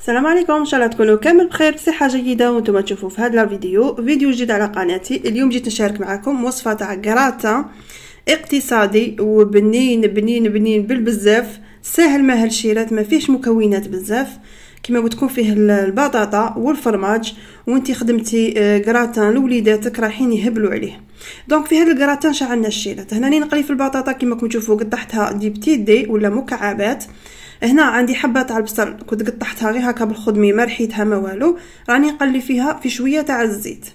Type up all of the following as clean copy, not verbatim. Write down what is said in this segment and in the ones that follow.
السلام عليكم، ان شاء الله تكونوا كامل بخير بصحه جيده وانتم تشوفوا في هذا فيديو جديد على قناتي. اليوم جيت نشارك معكم وصفه تاع كراتا اقتصادي وبنين بنين بنين بالبزاف، ساهل ما هالشيرات، ما فيهش مكونات بزاف، كما قلت فيه البطاطا والفرماج، وانتي خدمتي كراتان لوليداتك رايحين يهبلوا عليه. دونك في هذا الكراتان شعلنا الشيرات. هنا نقلي في البطاطا كما راكم تشوفوا قطعتها دي بتي دي ولا مكعبات. هنا عندي حبه تاع البصل كنت قطعتها غير هكا بالخدمي، ما رحيتها ما والو، راني نقلي فيها في شويه تاع الزيت.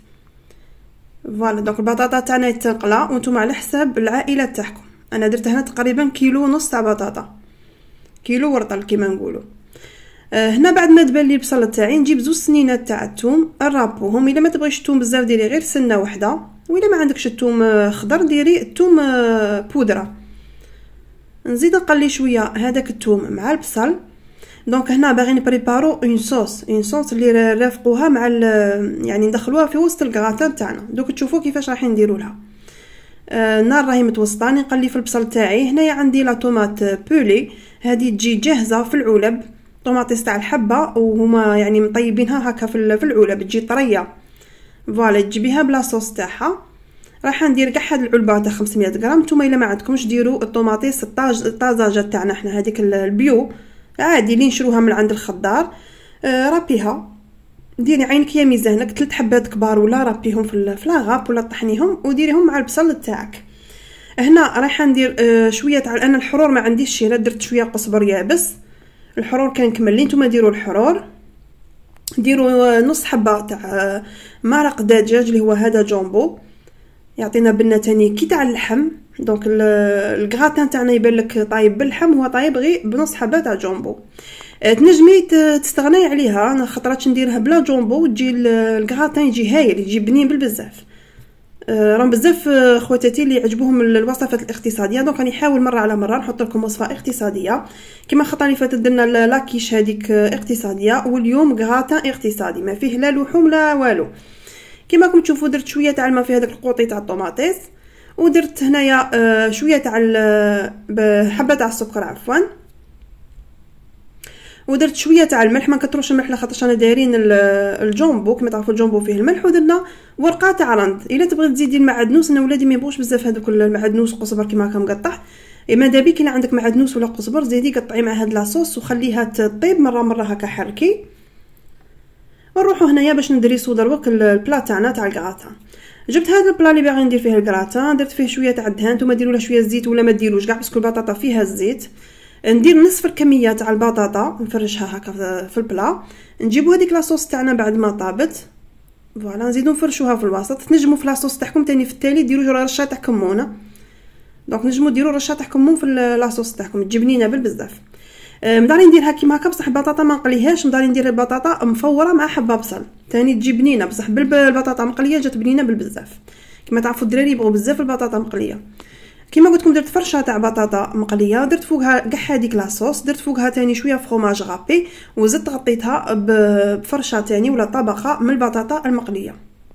فوالا دونك البطاطا تاعنا تنقلى وانتم على حساب العائله تاعكم. انا درت هنا تقريبا كيلو ونص تاع بطاطا، كيلو ورطل كيما نقولوا. هنا بعد ما تبان لي البصل تاعي نجيب زوج سنينات تاع الثوم نرابوهم. الا ما تبغيش الثوم بزاف ديري غير سنه واحده، والا ما عندكش الثوم خضر ديري الثوم بودره. نزيد نقلي شويه هذاك الثوم مع البصل. دونك هنا باغي نبريبارو اون صوص اللي رافقوها مع يعني ندخلوها في وسط الكراتان تاعنا. دوك تشوفوا كيفاش راح نديروا لها. النار راهي متوسطاني نقلي في البصل تاعي. هنايا عندي لا طوماط بولي، هذه تجي جاهزه في العلب، طوماطيس تاع الحبه وهما يعني مطيبينها هكا في العلب، تجي طريه. فوالا تجيبيها بلا صوص تاعها. راح ندير كاع هاد العلبه تاع 500 غرام. نتوما الا ما عندكمش ديروا الطوماطيس الطازجه تاعنا حنا، هذيك البيو عادي اللي نشروها من عند الخضار. رابيها، ديري عينك يا ميزانك 3 حبات كبار ولا رابيهم في لاغاب ولا طحنيهم وديريهم مع البصل تاعك. هنا رايحه ندير شويه تاع، انا الحرور ما عنديش شي، درت شويه قزبر يابس. الحرور كان كمل، نتوما ديروا الحرور. ديروا نص حبه تاع مرق دجاج اللي هو هذا جامبو، يعطينا بنه تاني كي تاع اللحم. دونك الكراتان تاعنا يبان لك طايب باللحم، هو طايب غير بنص حبه تاع جامبو. تنجمي تستغني عليها، انا خطرات نديرها بلا جامبو وتجي الكراتان يجي هايل، يجي بنين بالبزاف. راهم بزاف خواتاتي اللي يعجبوهم الوصفات الاقتصاديه، دونك راني نحاول مره على مره نحط لكم وصفه اقتصاديه. كما الخطره اللي فاتت درنا لاكيش هذيك اقتصاديه، واليوم كراتان اقتصادي ما فيه لا لحوم لا والو. كما راكم تشوفوا درت شويه تاع الماء في هذاك القوطي تاع الطوماطيس، ودرت هنايا شويه تاع حبه تاع السكر عفوا، ودرت شويه تاع الملح. ما كتروش الملح لاخاطرش انا دايرين الجامبو كما تعرفوا الجامبو فيه الملح. ودرنا ورقه تاع رند. الا تبغي تزيدي المعدنوس، انا ولادي ما يبغوش بزاف هذوك المعدنوس قزبر كما راكم مقطع. ماذا بك الا عندك معدنوس ولا قزبر زيدي قطعي مع هاد لاصوص وخليها تطيب مره هكا حركي. ونروحوا هنايا باش ندريسو دروك البلا تاعنا تاع الكراتان. جبت هذا البلا اللي باغي ندير فيه الكراتان، درت فيه شويه تاع الدهان. نتوما ديروا له شويه زيت ولا ما ديروش كاع، باسكو البطاطا فيها الزيت. ندير نصف الكميه تاع البطاطا نفرشها هكا في البلا. نجيبوا هذيك لاصوص تاعنا بعد ما طابت، فوالا نزيدو نفرشوها في الوسط. تنجموا في لاصوص تاعكم تاني في التالي ديروا رشه تاع كمونه. دونك نجموا ديروا رشه تاع كمون في لاصوص تاعكم، تجي بنينه بالبزاف. مداري نديرها كيما هكا، بصح البطاطا ما نقليهاش، مداري ندير البطاطا مفوره مع حبه بصل تاني تجي بنينه، بصح بالبطاطا مقليه جات بنينه بالبزاف. كما تعرفوا الدراري يبغوا بزاف البطاطا مقليه. كيما قلت لكم درت فرشه تاع بطاطا مقليه، درت فوقها كاع هذيك لاصوص، درت فوقها تاني شويه فروماج غابي، وزدت غطيتها بفرشه تاني ولا طبقه من البطاطا المقليه.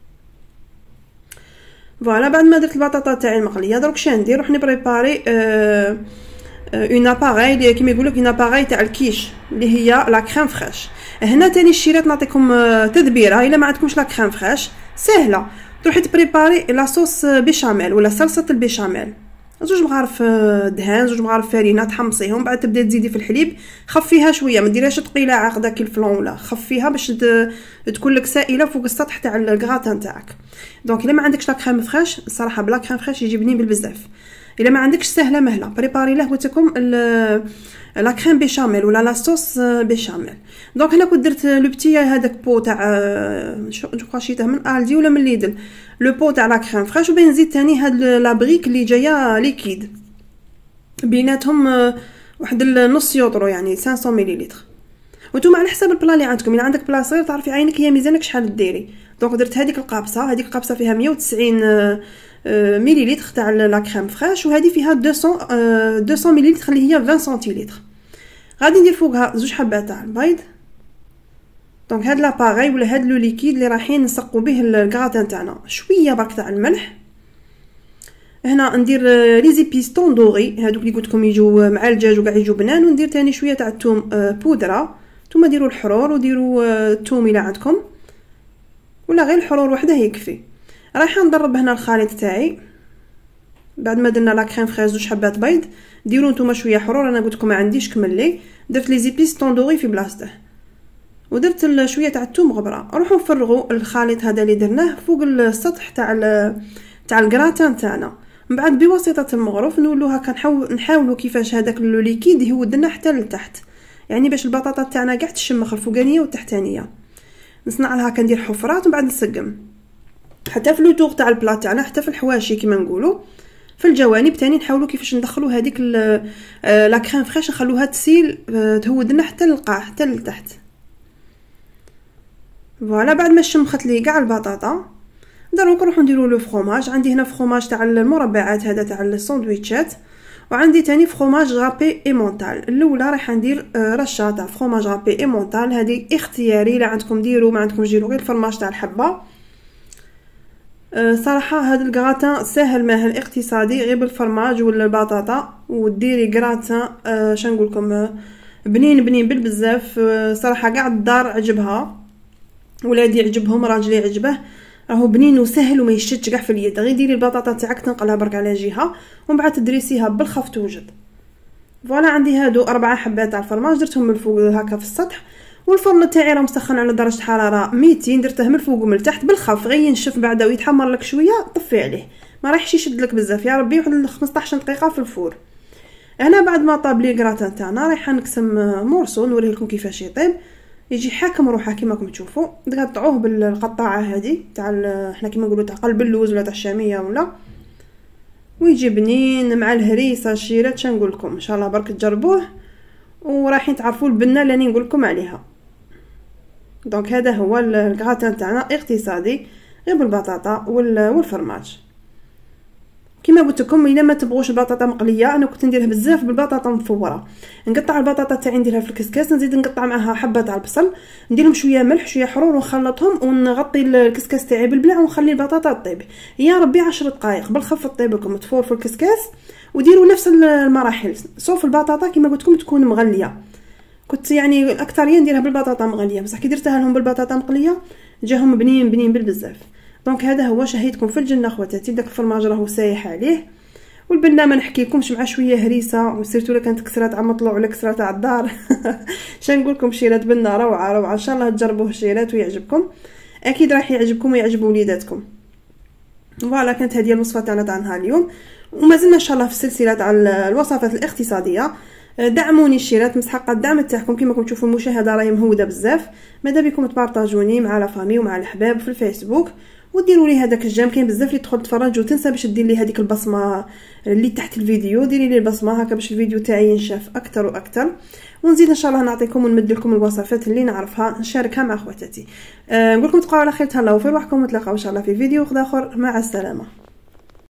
فوالا بعد ما درت البطاطا تاعي المقليه، دروك شنو ندير؟ نروح نبريباري اون اباريل كيما يقولوا اون اباريل تاع الكيش اللي هي لا كريم فريش. هنا تاني الشيرات نعطيكم تدبيره. الا ما عندكمش لا كريم فريش سهله، تروحي تبريباري لا صوص بيشاميل ولا صلصه البيشاميل. 2 مغارف دهان، 2 مغارف فرينه تحمصيهم، بعد تبدا تزيدي في الحليب. خفيها شويه، ما ديرهاش ثقيله عاقده كي الفلون، ولا خفيها باش تكون لك سائله فوق السطح تاع الكراتان تاعك. دونك الا ما عندكش لا كريم فريش الصراحه بلا كريم فريش يجي بنين بالبزاف. الا ما عندكش سهله مهله بريباري له قلتلكم لا كريم بيشاميل ولا لا صوص بيشاميل. دونك هنا كنت درت لو بتي هذاك بو تاع جو كوا شيته من الدي ولا من ليدل، لو بو تاع لا كريم فريش، وبين نزيد ثاني هاد لا بريك اللي جايه ليكيد بيناتهم واحد النص يوطرو يعني 500 مليلتر. وانتم على حسب البلا اللي عندكم، الا عندك بلا صغير تعرفي عينك هي ميزانك شحال ديري. دونك درت هذيك القابصه فيها 190 مليلتر تاع لا كريم فريش، وهذه فيها 200 مليلتر اللي هي 20 سنتيلتر. غادي ندير فوقها 2 حبات تاع البيض. دونك هاد لاباغي ولا هاد لو ليكيد اللي رايحين نسقوا به الكراتان تاعنا، شويه برك تاع الملح. هنا ندير لي زيبيس طوندوري هادوك اللي قلت لكم يجوا مع الدجاج وكاع يجوا بنان، وندير ثاني شويه تاع الثوم بودره نتوما ديروا الحرور وديروا الثوم الا عندكم، ولا غير الحرور وحده يكفي. رايحه نضرب هنا الخليط تاعي بعد ما درنا لا كريم فريز 2 حبات بيض. ديروا نتوما شويه حرور، انا قلت لكم ما عنديش كملي، درت لي زيبيس طوندوري في بلاصته، ودرت شويه تاع الثوم غبره. نروحوا نفرغوا الخليط هذا اللي درناه فوق السطح تاع الكراتان تاعنا. من بعد بواسطه المغرف نولوها نحاولوا كيفاش هذاك لو ليكيد يهود لنا حتى لتحت، يعني باش البطاطا تاعنا كاع تشمخ الفوقانيه والتحتانيه. نصنع لها كندير حفرات ومن بعد نسقم حتى في لو طور تاع البلاط تاعنا، حتى في الحواشي كيما نقولوا في الجوانب تاني نحاولوا كيفاش ندخلوا هذيك لا كريم فريش، نخلوها تسيل تهود لنا حتى للقاع حتى لتحت. فوالا بعد ما شمخت لي كاع البطاطا دروك نروحو نديرو لو فروماج. عندي هنا فروماج تاع المربعات هذا تاع الساندويتشات، وعندي تاني فروماج غابي ايمونتال. الاولى راح ندير رشه تاع فروماج غابي ايمونتال، هذه اختياري، لا عندكم ديروا ما عندكم ديروا غير الفرماج تاع الحبه. صراحه هذا الكراتان سهل ماهل اقتصادي، غير بالفرماج ولا البطاطا وديري كراتان شنقول لكم بنين بنين بالبزاف. صراحه كاع الدار عجبها، ولادي عجبهم، راجلي عجبه، راهو بنين وسهل وما يشدش كاع في اليد. غير ديري البطاطا تاعك تنقلها برك على جهه ومن بعد تدريسيها بالخف توجد. فوالا عندي هادو 4 حبات تاع الفرماج درتهم من الفوق هكا في السطح، والفرن تاعي راه مسخن على درجه حراره 200، درته من الفوق ومن التحت بالخف، غير ينشف بعدا ويتحمر لك شويه طفي عليه، ما رايحش يشد لك بزاف، يا ربي واحد 15 دقيقه في الفور. هنا بعد ما طاب لي الكراتان تاعنا رايحه نقسم مورسو نوريه لكم كيفاش يطيب، يجي حاكم روحه كيما راكم تشوفوا. تقطعوه بالقطاعه هذه تاع احنا كيما نقولوا تاع قلب اللوز ولا تاع الشاميه ولا، ويجي بنين مع الهريسه الشيرات. شنقول لكم ان شاء الله برك تجربوه ورايحين تعرفوا البنه اللي راني نقول لكم عليها. دونك هذا هو الكراتان تاعنا اقتصادي غير بالبطاطا والفرماج. كما قلت لكم الا ما تبغوش البطاطا مقليه، انا كنت نديرها بزاف بالبطاطا مفوره. نقطع البطاطا تاعي نديرها في الكسكاس، نزيد نقطع معها حبه تاع البصل، نديرهم شويه ملح شويه حرور ونخلطهم ونغطي الكسكاس تاعي بالبلع ونخلي البطاطا طيب يا ربي 10 دقائق بالخف طيب لكم، تفور في الكسكاس. وديروا نفس المراحل صوف البطاطا كما قلت لكم تكون مغليه. كنت يعني اكثريه نديرها بالبطاطا مغليه، بصح كي درتها لهم بالبطاطا مقليه جاهم بنين بنين بالبزاف. دونك هذا هو شهيتكم في الجنه خواتاتي. داك الفرماج راهو سايح عليه، والبنه ما نحكيلكمش مع شويه هريسه، وسيرتو الا كانت كسره تاع مطلوع ولا كسره تاع الدار. شنقول لكم شيرات بنه روعه روعه، ان شاء الله تجربوه شيرات ويعجبكم، اكيد راح يعجبكم ويعجب وليداتكم. فوالا كانت هذه الوصفه تاعنا تاع نهار اليوم، وما زلنا ان شاء الله في السلسله تاع الوصفات الاقتصاديه. دعموني الشيرات، مستحقه الدعم تاعكم. كما راكم تشوفوا المشاهده راهي مهوده بزاف، ماذا بكم تبارطاجوني مع لا فامي ومع الاحباب في الفيسبوك، وديروا لي هذاك الجيم. كاين بزاف اللي تدخل تفرج وتنسى باش دير لي هذيك البصمه اللي تحت الفيديو، ديري لي البصمه هكا باش الفيديو تاعي ينشاف اكثر واكثر، ونزيد ان شاء الله نعطيكم ونمد لكم الوصفات اللي نعرفها نشاركها مع خواتاتي. نقول لكم تبقاو على خير، تهلاو في روحكم، ونتلاقاو ان شاء الله في فيديو اخر. مع السلامه.